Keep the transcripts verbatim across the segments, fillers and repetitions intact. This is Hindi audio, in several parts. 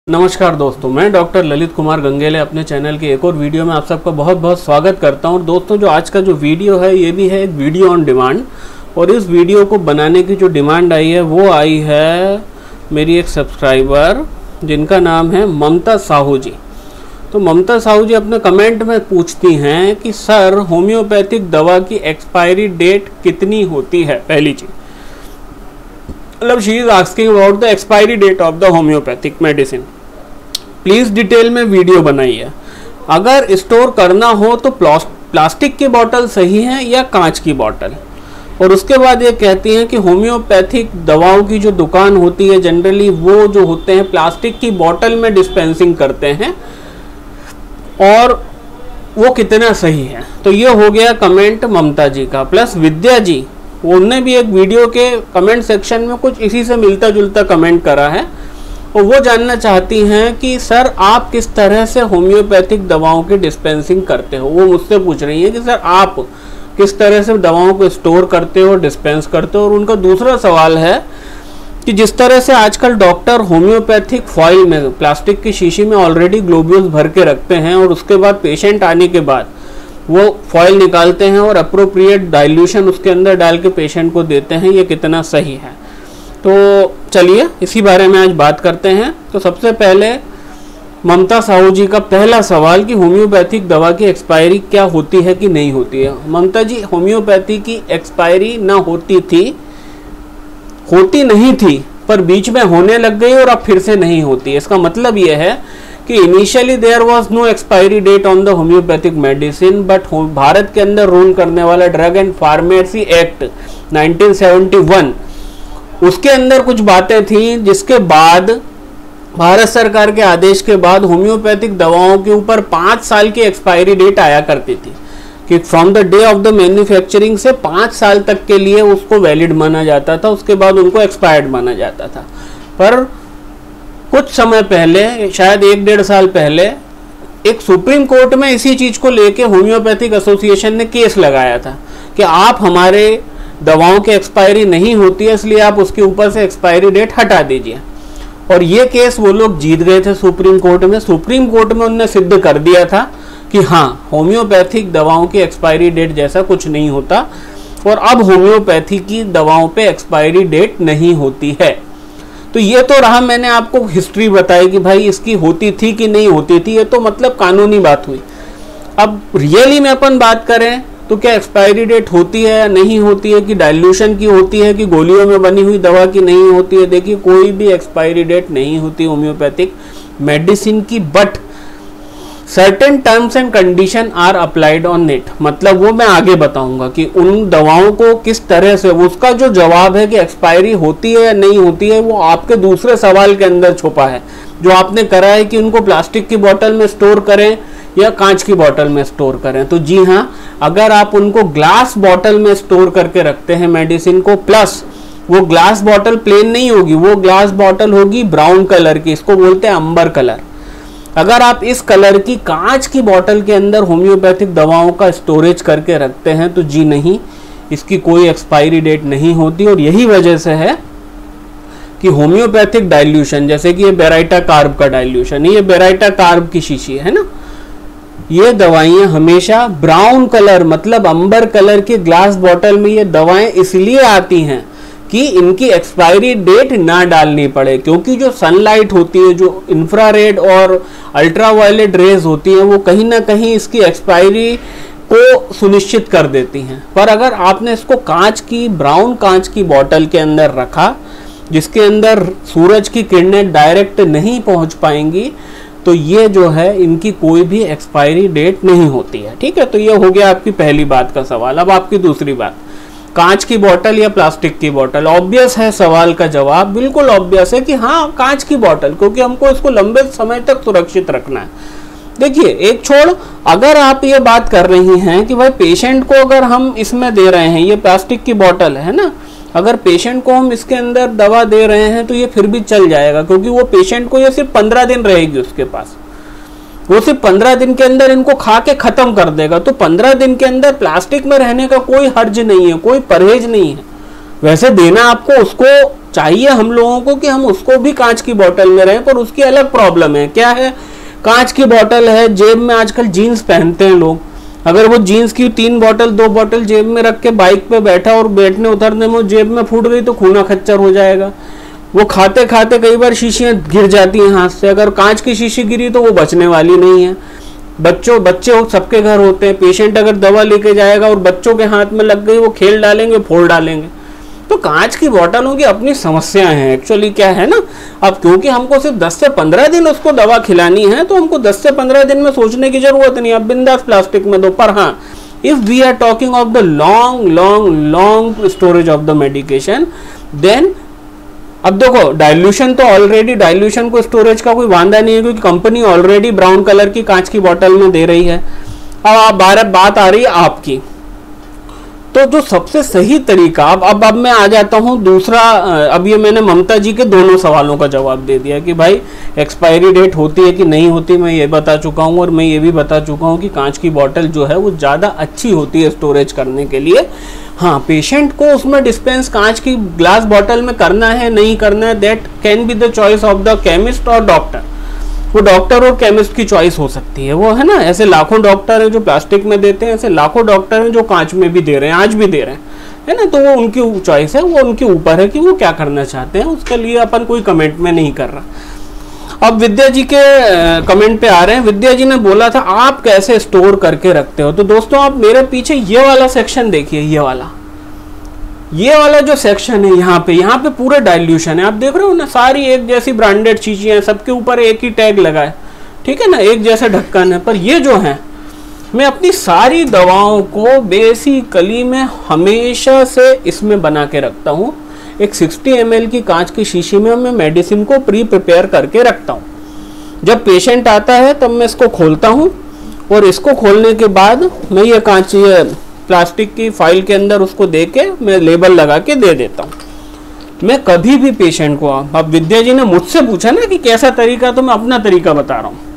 नमस्कार दोस्तों, मैं डॉक्टर ललित कुमार गंगेले अपने चैनल के एक और वीडियो में आप सबका बहुत बहुत स्वागत करता हूं। और दोस्तों, जो आज का जो वीडियो है ये भी है एक वीडियो ऑन डिमांड। और इस वीडियो को बनाने की जो डिमांड आई है वो आई है मेरी एक सब्सक्राइबर जिनका नाम है ममता साहू जी। तो ममता साहू जी अपने कमेंट में पूछती हैं कि सर, होम्योपैथिक दवा की एक्सपायरी डेट कितनी होती है। पहली चीज, मतलब she is asking about the expiry date of the homeopathic medicine. Please detail में वीडियो बनाई है। अगर स्टोर करना हो तो प्लास्टिक की बोतल सही है या कांच की बोतल। और उसके बाद ये कहती हैं कि होम्योपैथिक दवाओं की जो दुकान होती है जनरली वो जो होते हैं प्लास्टिक की बोतल में डिस्पेंसिंग करते हैं, और वो कितना सही है। तो ये हो गया कमेंट ममता जी का। प्लस विद्या जी, उन्होंने भी एक वीडियो के कमेंट सेक्शन में कुछ इसी से मिलता जुलता कमेंट करा है। और वो जानना चाहती हैं कि सर, आप किस तरह से होम्योपैथिक दवाओं की डिस्पेंसिंग करते हो। वो मुझसे पूछ रही हैं कि सर, आप किस तरह से दवाओं को स्टोर करते हो, डिस्पेंस करते हो। और उनका दूसरा सवाल है कि जिस तरह से आजकल डॉक्टर होम्योपैथिक फॉइल में प्लास्टिक की शीशी में ऑलरेडी ग्लोब्यूल्स भर के रखते हैं और उसके बाद पेशेंट आने के बाद वो फॉइल निकालते हैं और अप्रोप्रिएट डाइल्यूशन उसके अंदर डाल के पेशेंट को देते हैं, ये कितना सही है। तो चलिए इसी बारे में आज बात करते हैं। तो सबसे पहले ममता साहू जी का पहला सवाल कि होम्योपैथिक दवा की एक्सपायरी क्या होती है कि नहीं होती है। ममता जी, होम्योपैथी की एक्सपायरी ना होती थी, होती नहीं थी, पर बीच में होने लग गई और अब फिर से नहीं होती। इसका मतलब यह है कि initially there was no expiry date on the homeopathic medicine, but Bharat के अंदर रूल करने वाला drug and pharmacy act nineteen seventy one, उसके अंदर कुछ बातें थी जिसके बाद भारत सरकार के आदेश के बाद होम्योपैथिक दवाओं के ऊपर पाँच साल की एक्सपायरी डेट आया करती थी कि from the day of the manufacturing से पाँच साल तक के लिए उसको वैलिड माना जाता था, उसके बाद उनको एक्सपायर्ड माना जाता था। पर कुछ समय पहले, शायद एक डेढ़ साल पहले, एक सुप्रीम कोर्ट में इसी चीज को लेके होम्योपैथिक एसोसिएशन ने केस लगाया था कि आप हमारे दवाओं की एक्सपायरी नहीं होती है, इसलिए आप उसके ऊपर से एक्सपायरी डेट हटा दीजिए। और ये केस वो लोग जीत गए थे सुप्रीम कोर्ट में। सुप्रीम कोर्ट में उन्होंने सिद्ध कर दिया था कि हाँ, होम्योपैथिक दवाओं की एक्सपायरी डेट जैसा कुछ नहीं होता, और अब होम्योपैथी की दवाओं पे एक्सपायरी डेट नहीं होती है। तो ये तो रहा, मैंने आपको हिस्ट्री बताई कि भाई इसकी होती थी कि नहीं होती थी, ये तो मतलब कानूनी बात हुई। अब रियली में अपन बात करें तो क्या एक्सपायरी डेट होती है या नहीं होती है, कि डाइल्यूशन की होती है, कि गोलियों में बनी हुई दवा की नहीं होती है। देखिए, कोई भी एक्सपायरी डेट नहीं होती होम्योपैथिक मेडिसिन की, but certain terms and condition are applied on it. मतलब वो मैं आगे बताऊंगा कि उन दवाओं को किस तरह से, उसका जो जवाब है कि एक्सपायरी होती है या नहीं होती है, वो आपके दूसरे सवाल के अंदर छुपा है जो आपने करा है कि उनको प्लास्टिक की बोतल में स्टोर करें या कांच की बोतल में स्टोर करें। तो जी हाँ, अगर आप उनको ग्लास बोतल में स्टोर करके रखते हैं मेडिसिन को, प्लस वो ग्लास बोतल प्लेन नहीं होगी, वो ग्लास बोतल होगी ब्राउन कलर की, इसको बोलते हैं अंबर कलर। अगर आप इस कलर की कांच की बोतल के अंदर होम्योपैथिक दवाओं का स्टोरेज करके रखते हैं तो जी नहीं, इसकी कोई एक्सपायरी डेट नहीं होती। और यही वजह से है कि होम्योपैथिक डाइल्यूशन, जैसे कि ये बेराइटा कार्ब का डाइल्यूशन है, ये बेराइटा कार्ब की शीशी है ना, ये दवाइयां हमेशा ब्राउन कलर मतलब अंबर कलर की ग्लास बोतल में ये दवाएं इसलिए आती हैं कि इनकी एक्सपायरी डेट ना डालनी पड़े, क्योंकि जो सनलाइट होती है, जो इंफ्रारेड और अल्ट्रावायलेट रेज होती है, वो कहीं ना कहीं इसकी एक्सपायरी को सुनिश्चित कर देती हैं। पर अगर आपने इसको कांच की, ब्राउन कांच की बोतल के अंदर रखा जिसके अंदर सूरज की किरणें डायरेक्ट नहीं पहुंच पाएंगी, तो ये जो है इनकी कोई भी एक्सपायरी डेट नहीं होती है। ठीक है, तो ये हो गया आपकी पहली बात का सवाल। अब आपकी दूसरी बात, कांच की बोतल या प्लास्टिक की बोतल। ऑब्वियस है सवाल का जवाब, बिल्कुल ऑब्वियस है कि हाँ, कांच की बोतल, क्योंकि हमको इसको लंबे समय तक सुरक्षित रखना है। देखिए, एक छोड़, अगर आप ये बात कर रही हैं कि भाई पेशेंट को अगर हम इसमें दे रहे हैं, ये प्लास्टिक की बोतल है ना, अगर पेशेंट को हम इसके अंदर दवा दे रहे हैं तो ये फिर भी चल जाएगा, क्योंकि वो पेशेंट को ये सिर्फ पंद्रह दिन रहेगी उसके पास, वो सिर्फ पंद्रह दिन के अंदर इनको खा के खत्म कर देगा। तो पंद्रह दिन के अंदर प्लास्टिक में रहने का कोई हर्ज नहीं है, कोई परहेज नहीं है। वैसे देना आपको उसको चाहिए हम लोगों को कि हम उसको भी कांच की बोतल में रहें, पर उसकी अलग प्रॉब्लम है। क्या है? कांच की बोतल है, जेब में आजकल जीन्स पहनते हैं लोग, अगर वो जीन्स की तीन बोतल दो बोतल जेब में रख के बाइक पे बैठा और बैठने उतरने में जेब में फूट गई तो खूना खच्चर हो जाएगा। वो खाते खाते कई बार शीशियां गिर जाती हैं हाथ से, अगर कांच की शीशी गिरी तो वो बचने वाली नहीं है। बच्चों बच्चे सबके घर होते हैं, पेशेंट अगर दवा लेके जाएगा और बच्चों के हाथ में लग गई वो खेल डालेंगे, फोड़ डालेंगे। तो कांच की बोतलों की अपनी समस्याएं हैं। एक्चुअली क्या है ना, अब क्योंकि हमको सिर्फ दस से पंद्रह दिन उसको दवा खिलानी है तो हमको दस से पंद्रह दिन में सोचने की जरूरत नहीं, अब बिंदास प्लास्टिक में दो। पर हाँ, if we are talking of the long long long storage of the medication, then अब देखो डाइल्यूशन तो ऑलरेडी, डाइल्यूशन को स्टोरेज का कोई वांदा नहीं है क्योंकि कंपनी ऑलरेडी ब्राउन कलर की कांच की बोतल में दे रही है। अब आप बार बात आ रही है आपकी, तो जो सबसे सही तरीका, अब अब अब मैं आ जाता हूं दूसरा। अब ये मैंने ममता जी के दोनों सवालों का जवाब दे दिया कि भाई एक्सपायरी डेट होती है कि नहीं होती, मैं ये बता चुका हूं, और मैं ये भी बता चुका हूं कि कांच की बोतल जो है वो ज़्यादा अच्छी होती है स्टोरेज करने के लिए। हाँ, पेशेंट को उसमें डिस्पेंस कांच की ग्लास बॉटल में करना है नहीं करना है, that can be the choice of the chemist और डॉक्टर। वो डॉक्टर और केमिस्ट की चॉइस हो सकती है, वो है ना। ऐसे लाखों डॉक्टर हैं जो प्लास्टिक में देते हैं, ऐसे लाखों डॉक्टर हैं जो कांच में भी दे रहे हैं, आज भी दे रहे हैं, है ना। तो वो उनकी चॉइस है, वो उनके ऊपर है कि वो क्या करना चाहते हैं, उसके लिए अपन कोई कमेंट में नहीं कर रहा। अब विद्या जी के कमेंट पे आ रहे हैं। विद्या जी ने बोला था आप कैसे स्टोर करके रखते हो। तो दोस्तों आप मेरे पीछे ये वाला सेक्शन देखिए, ये वाला ये वाला जो सेक्शन है यहाँ पे, यहाँ पे पूरे डाइल्यूशन है। आप देख रहे हो ना, सारी एक जैसी ब्रांडेड चीजें हैं, सबके ऊपर एक ही टैग लगा है, ठीक है ना, एक जैसा ढक्कन है। पर ये जो है, मैं अपनी सारी दवाओं को बेसिकली में हमेशा से इसमें बना के रखता हूँ। एक साठ एम एल की कांच की शीशी में मैं मेडिसिन को प्री प्रिपेयर करके रखता हूँ। जब पेशेंट आता है तब मैं इसको खोलता हूँ, और इसको खोलने के बाद मैं ये कांच ये प्लास्टिक की फाइल के अंदर उसको दे के मैं लेबल लगा के दे देता हूँ। मैं कभी भी पेशेंट को, अब विद्या जी ने मुझसे पूछा ना कि कैसा तरीका, तो मैं अपना तरीका बता रहा हूँ।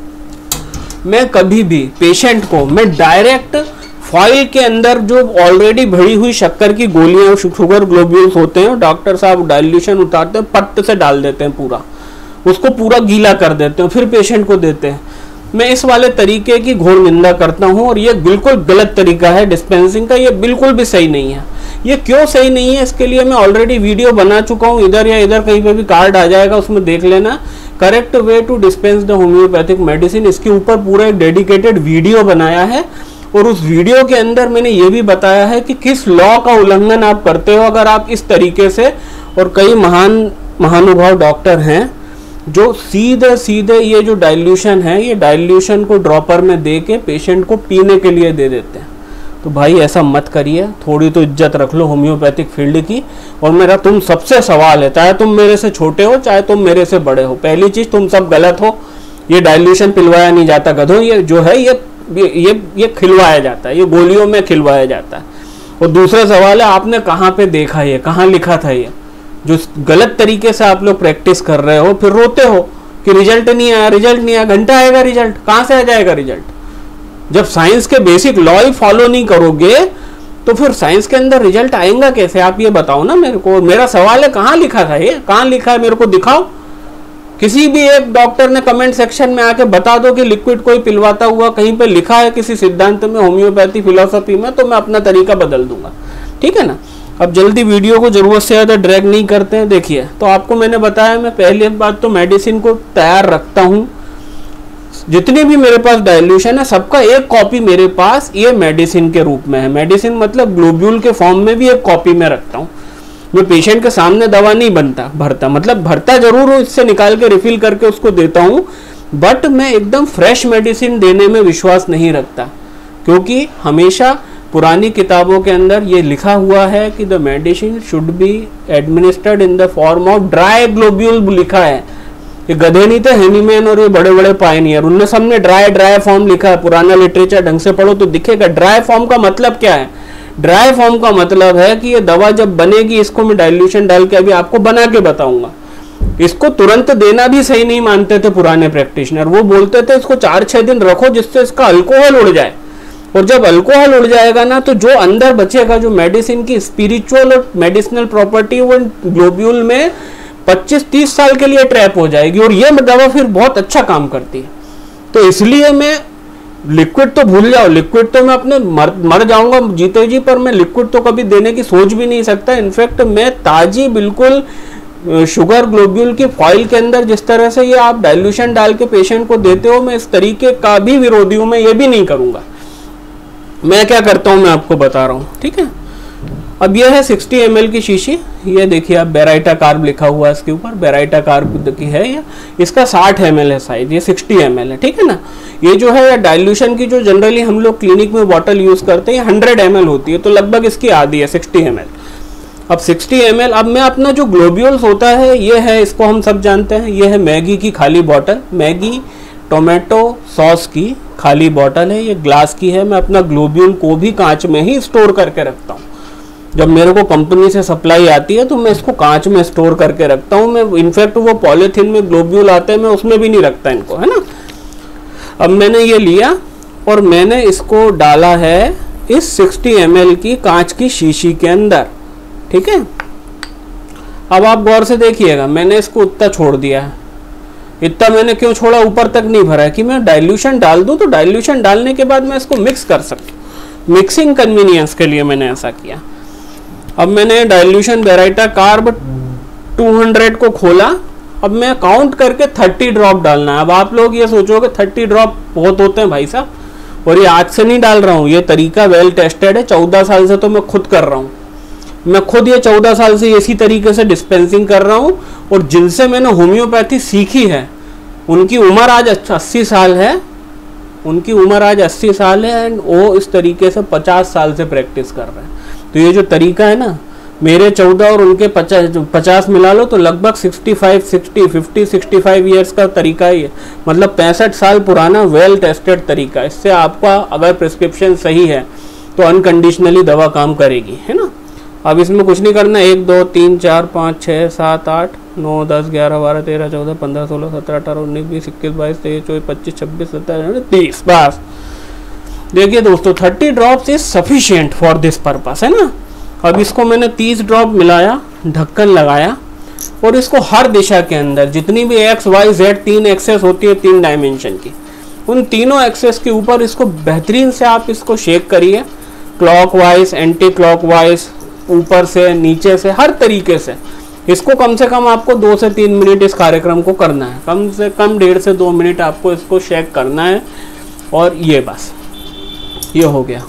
मैं कभी भी पेशेंट को मैं डायरेक्ट फाइल के अंदर जो ऑलरेडी भरी हुई शक्कर की गोलियां, शुगर ग्लोब्यूल्स होते हैं, डॉक्टर साहब डाइल्यूशन उतारते हैं, पट्ट से डाल देते हैं, पूरा उसको पूरा गीला कर देते हैं, फिर पेशेंट को देते हैं। मैं इस वाले तरीके की घोर निंदा करता हूं, और ये बिल्कुल गलत तरीका है डिस्पेंसिंग का, ये बिल्कुल भी सही नहीं है। ये क्यों सही नहीं है, इसके लिए मैं ऑलरेडी वीडियो बना चुका हूं, इधर या इधर कहीं पे भी कार्ड आ जाएगा, उसमें देख लेना, correct way to dispense the homeopathic medicine. इसके ऊपर पूरा एक डेडिकेटेड वीडियो बनाया है, और उस वीडियो के अंदर मैंने ये भी बताया है कि किस लॉ का उल्लंघन आप करते हो अगर आप इस तरीके से। और कई महान महानुभाव डॉक्टर हैं जो सीधे सीधे ये जो डाइल्यूशन है, ये डाइल्यूशन को ड्रॉपर में दे के पेशेंट को पीने के लिए दे देते हैं। तो भाई ऐसा मत करिए, थोड़ी तो इज्जत रख लो होम्योपैथिक फील्ड की। और मेरा तुम सबसे सवाल है, चाहे तुम मेरे से छोटे हो चाहे तुम मेरे से बड़े हो, पहली चीज तुम सब गलत हो। ये डाइल्यूशन पिलवाया नहीं जाता गधों, ये जो है ये ये ये खिलवाया जाता है, ये गोलियों में खिलवाया जाता है। और दूसरा सवाल है, आपने कहाँ पे देखा, ये कहाँ लिखा था, ये जो गलत तरीके से आप लोग प्रैक्टिस कर रहे हो, फिर रोते हो कि रिजल्ट नहीं आया, रिजल्ट नहीं आया। घंटा आएगा रिजल्ट, कहाँ से आ जाएगा रिजल्ट। जब साइंस के बेसिक लॉ ही फॉलो नहीं करोगे तो फिर साइंस के अंदर रिजल्ट आएगा कैसे, आप ये बताओ ना मेरे को। मेरा सवाल है, कहाँ लिखा था ये, कहाँ लिखा है, मेरे को दिखाओ। किसी भी एक डॉक्टर ने कमेंट सेक्शन में आके बता दो कि लिक्विड कोई पिलवाता हुआ कहीं पे लिखा है किसी सिद्धांत में, होम्योपैथी फिलोसफी में, तो मैं अपना तरीका बदल दूंगा, ठीक है ना। अब जल्दी वीडियो को जरूरत से ज़्यादा ड्रैग नहीं करते हैं। देखिए, तो आपको मैंने बताया, मैं पहली बात तो मेडिसिन को तैयार रखता हूँ। जितने भी मेरे पास डाइल्यूशन है सबका एक कॉपी मेरे पास ये मेडिसिन के रूप में है। मेडिसिन मतलब ग्लोब्यूल के फॉर्म में भी एक कॉपी में रखता हूँ। मैं पेशेंट के सामने दवा नहीं बनता भरता, मतलब भरता जरूर हूँ, इससे निकाल के रिफिल करके उसको देता हूँ, बट मैं एकदम फ्रेश मेडिसिन देने में विश्वास नहीं रखता, क्योंकि हमेशा पुरानी किताबों के अंदर ये लिखा हुआ है कि the medicine should be administered in the form of dry globule लिखा है। ये गधे नहीं थे हेनीमैन और ये बड़े बड़े पायनियर, उनने सबने ड्राई ड्राई फॉर्म लिखा है। पुराना लिटरेचर ढंग से पढ़ो तो दिखेगा। ड्राई फॉर्म का मतलब क्या है, ड्राई फॉर्म का मतलब है कि ये दवा जब बनेगी, इसको मैं डाइल्यूशन डाल के अभी आपको बना के बताऊंगा। इसको तुरंत देना भी सही नहीं मानते थे पुराने प्रैक्टिशनर, वो बोलते थे इसको चार छह दिन रखो जिससे इसका अल्कोहल उड़ जाए। और जब अल्कोहल उड़ जाएगा ना, तो जो अंदर बचेगा, जो मेडिसिन की स्पिरिचुअल और मेडिसिनल प्रॉपर्टी, वो ग्लोब्यूल में पच्चीस तीस साल के लिए ट्रैप हो जाएगी और ये दवा फिर बहुत अच्छा काम करती है। तो इसलिए मैं लिक्विड तो भूल जाओ, लिक्विड तो मैं अपने मर मर जाऊंगा जीते जी, पर मैं लिक्विड तो कभी देने की सोच भी नहीं सकता। इनफैक्ट मैं ताजी बिल्कुल शुगर ग्लोब्यूल की फॉइल के अंदर जिस तरह से ये आप डाइल्यूशन डाल के पेशेंट को देते हो, मैं इस तरीके का भी विरोधी हूं, मैं ये भी नहीं करूंगा। मैं क्या करता हूं मैं आपको बता रहा हूं, ठीक है। अब यह है साठ एम एल की शीशी, ये देखिए आप बेराइटा कार्ब लिखा हुआ है इसके ऊपर, बेराइटा कार्ब की है ये, इसका साठ एम एल है साइज, ये साठ एम एल है, ठीक है ना। ये जो है डाइल्यूशन की जो जनरली हम लोग क्लिनिक में बॉटल यूज करते हैं सौ एम एल होती है, तो लगभग इसकी आधी है साठ एम एल। अब साठ एम एल, अब मैं अपना जो ग्लोब्यूल्स होता है ये है, इसको हम सब जानते हैं, ये है मैगी की खाली बॉटल, मैगी टोमेटो सॉस की खाली बॉटल है, ये ग्लास की है। मैं अपना ग्लोब्यूल को भी कांच में ही स्टोर करके रखता हूँ। जब मेरे को कंपनी से सप्लाई आती है तो मैं इसको कांच में स्टोर करके रखता हूँ। मैं इनफैक्ट वो पॉलीथीन में ग्लोब्यूल आते हैं, मैं उसमें भी नहीं रखता इनको, है ना। अब मैंने ये लिया और मैंने इसको डाला है इस साठ एम एल की कांच की शीशी के अंदर, ठीक है। अब आप गौर से देखिएगा, मैंने इसको इतना छोड़ दिया है। इतना मैंने क्यों छोड़ा, ऊपर तक नहीं भरा है कि मैं डाइल्यूशन डाल दूं, तो डाइल्यूशन डालने के बाद मैं इसको मिक्स कर सकूं। मिक्सिंग कन्वीनियंस के लिए मैंने ऐसा किया। अब मैंने डाइल्यूशन बेराइटा कार्ब दो सौ को खोला। अब मैं काउंट करके तीस ड्रॉप डालना है। अब आप लोग ये सोचोगे तीस ड्रॉप बहुत होते हैं भाई साहब, और ये आज से नहीं डाल रहा हूँ, ये तरीका वेल टेस्टेड है। चौदह साल से तो मैं खुद कर रहा हूँ, मैं खुद ये चौदह साल से इसी तरीके से डिस्पेंसिंग कर रहा हूँ। और जिनसे मैंने होम्योपैथी सीखी है उनकी उम्र आज अस्सी साल है, उनकी उम्र आज अस्सी साल है एंड वो इस तरीके से पचास साल से प्रैक्टिस कर रहे हैं। तो ये जो तरीका है ना, मेरे चौदह और उनके पचास पचास मिला लो तो लगभग sixty five sixty fifty sixty five years का तरीका ही है, मतलब पैंसठ साल पुराना वेल टेस्टेड तरीका। इससे आपका अगर प्रिस्क्रिप्शन सही है तो अनकंडीशनली दवा काम करेगी, है ना। अब इसमें कुछ नहीं करना, एक दो तीन चार पाँच छः सात आठ नौ दस ग्यारह बारह तेरह चौदह पंद्रह सोलह सत्रह अठारह उन्नीस बीस इक्कीस बाईस तेईस चौबीस पच्चीस छब्बीस सत्ताईस तीस, बस। देखिए दोस्तों, thirty drops is sufficient for this purpose, है ना। अब इसको मैंने तीस ड्रॉप मिलाया, ढक्कन लगाया और इसको हर दिशा के अंदर जितनी भी एक्स वाई जेड तीन एक्सेस होती है तीन डायमेंशन की, उन तीनों एक्सेस के ऊपर इसको बेहतरीन से आप इसको शेक करिए, क्लॉकवाइज एंटी क्लॉकवाइज, ऊपर से नीचे से, हर तरीके से। इसको कम से कम आपको दो से तीन मिनट इस कार्यक्रम को करना है, कम से कम डेढ़ से दो मिनट आपको इसको शेक करना है। और ये बस ये हो गया।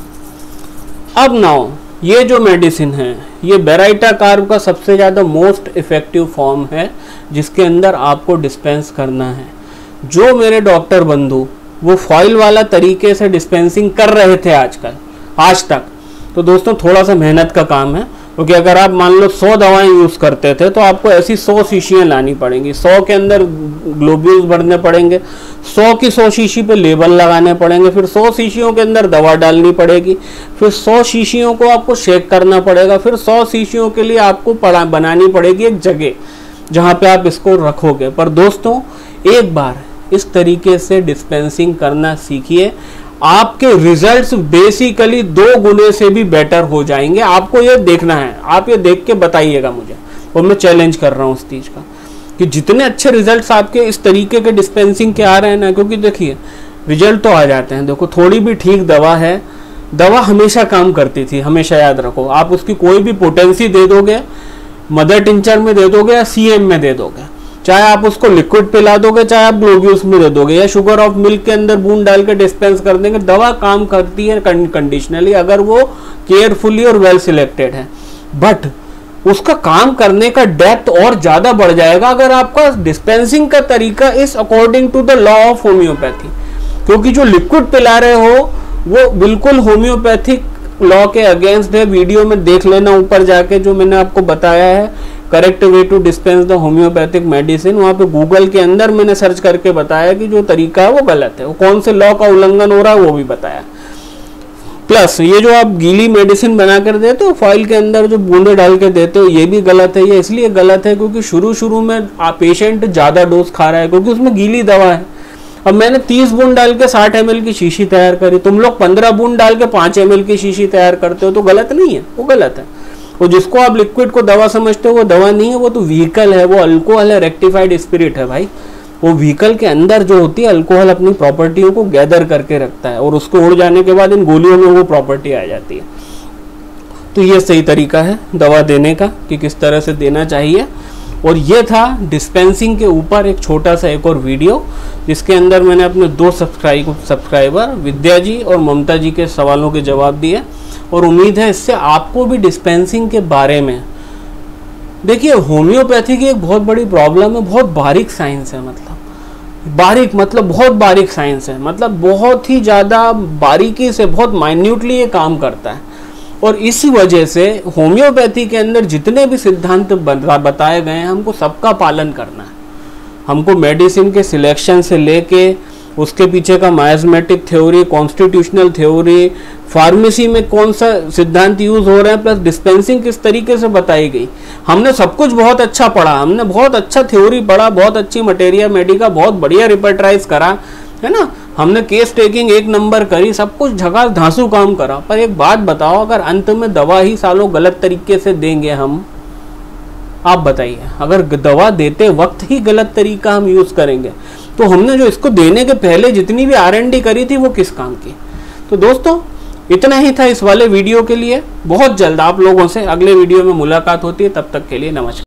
अब नाउ ये जो मेडिसिन है ये बेराइटा कार्ब का सबसे ज़्यादा मोस्ट इफेक्टिव फॉर्म है जिसके अंदर आपको डिस्पेंस करना है। जो मेरे डॉक्टर बंधु वो फॉइल वाला तरीके से डिस्पेंसिंग कर रहे थे आजकल आज तक, तो दोस्तों थोड़ा सा मेहनत का काम है, क्योंकि अगर आप मान लो सौ दवाएं यूज़ करते थे तो आपको ऐसी सौ शीशियाँ लानी पड़ेंगी, सौ के अंदर ग्लोब्यूल्स भरने पड़ेंगे, सौ की सौ शीशी पे लेबल लगाने पड़ेंगे, फिर सौ शीशियों के अंदर दवा डालनी पड़ेगी, फिर सौ शीशियों को आपको शेक करना पड़ेगा, फिर सौ शीशियों के लिए आपको पड़ा बनानी पड़ेगी एक जगह जहाँ पे आप इसको रखोगे। पर दोस्तों एक बार इस तरीके से डिस्पेंसिंग करना सीखिए, आपके रिजल्ट्स बेसिकली दो गुने से भी बेटर हो जाएंगे। आपको ये देखना है, आप ये देख के बताइएगा मुझे, और मैं चैलेंज कर रहा हूँ इस चीज़ का कि जितने अच्छे रिजल्ट्स आपके इस तरीके के डिस्पेंसिंग के आ रहे हैं ना, क्योंकि देखिए रिजल्ट तो आ जाते हैं। देखो थोड़ी भी ठीक दवा है, दवा हमेशा काम करती थी, हमेशा याद रखो। आप उसकी कोई भी पोटेंसी दे दोगे, मदर टिंचर में दे दोगे या सी एम में दे दोगे, चाहे आप उसको लिक्विड पिला दोगे, चाहे आप ग्लोब्यूल्स में दे दोगे या शुगर ऑफ मिल्क के अंदर बूंद डाल के डिस्पेंस कर देंगे, दवा काम करती है कंडीशनली अगर वो केयरफुली और वेल सिलेक्टेड है। बट उसका काम करने का डेप्थ और ज्यादा बढ़ जाएगा अगर आपका डिस्पेंसिंग का तरीका is according to the law of homeopathy, क्योंकि जो लिक्विड पिला रहे हो वो बिल्कुल होम्योपैथिक लॉ के अगेंस्ट है। वीडियो में देख लेना ऊपर जाके जो मैंने आपको बताया है, correct way to dispense the homeopathic medicine, वहाँ पे गूगल के अंदर मैंने सर्च करके बताया कि जो तरीका है वो गलत है, वो कौन से लॉ का उल्लंघन हो रहा है वो भी बताया। प्लस ये जो आप गीली मेडिसिन बना कर देते हो, फॉइल के अंदर जो बूंदे डाल के देते हो, ये भी गलत है। ये इसलिए गलत है क्योंकि शुरू शुरू में आप पेशेंट ज़्यादा डोज खा रहा है क्योंकि उसमें गीली दवा है। अब मैंने तीस बूंद डाल के साठ एम एल की शीशी तैयार करी, तुम लोग पंद्रह बूंद डाल के पाँच एम एल की शीशी तैयार करते हो, तो गलत नहीं है? वो गलत है। और जिसको आप लिक्विड को दवा समझते हो वो दवा नहीं है, वो तो व्हीकल है, वो अल्कोहल है, रेक्टिफाइड स्पिरिट है भाई। वो व्हीकल के अंदर जो होती है अल्कोहल अपनी प्रॉपर्टियों को गैदर करके रखता है और उसको उड़ जाने के बाद इन गोलियों में वो प्रॉपर्टी आ जाती है। तो ये सही तरीका है दवा देने का कि किस तरह से देना चाहिए। और ये था डिस्पेंसिंग के ऊपर एक छोटा सा एक और वीडियो, जिसके अंदर मैंने अपने दो सब्सक्राइब सब्सक्राइबर विद्या जी और ममता जी के सवालों के जवाब दिए। और उम्मीद है इससे आपको भी डिस्पेंसिंग के बारे में, देखिए होम्योपैथी की एक बहुत बड़ी प्रॉब्लम है, बहुत बारीक साइंस है, मतलब बारीक मतलब बहुत बारीक साइंस है, मतलब बहुत ही ज़्यादा बारीकी से बहुत माइन्यूटली ये काम करता है। और इसी वजह से होम्योपैथी के अंदर जितने भी सिद्धांत बताए गए हैं हमको सबका पालन करना है। हमको मेडिसिन के सिलेक्शन से लेके उसके पीछे का miasmatic theory, constitutional theory, pharmacy में कौन सा सिद्धांत यूज हो रहा है, प्लस डिस्पेंसिंग किस तरीके से बताई गई, हमने सब कुछ बहुत अच्छा पढ़ा, हमने बहुत अच्छा थ्योरी पढ़ा, बहुत अच्छी मटेरिया मेडिका बहुत बढ़िया रिपर्टराइज करा, है ना, हमने केस टेकिंग एक नंबर करी, सब कुछ झकास धांसू काम करा। पर एक बात बताओ, अगर अंत में दवा ही सालों गलत तरीके से देंगे हम, आप बताइए, अगर दवा देते वक्त ही गलत तरीका हम यूज करेंगे तो हमने जो इसको देने के पहले जितनी भी आर एन डी करी थी वो किस काम की। तो दोस्तों इतना ही था इस वाले वीडियो के लिए। बहुत जल्द आप लोगों से अगले वीडियो में मुलाकात होती है, तब तक के लिए नमस्कार।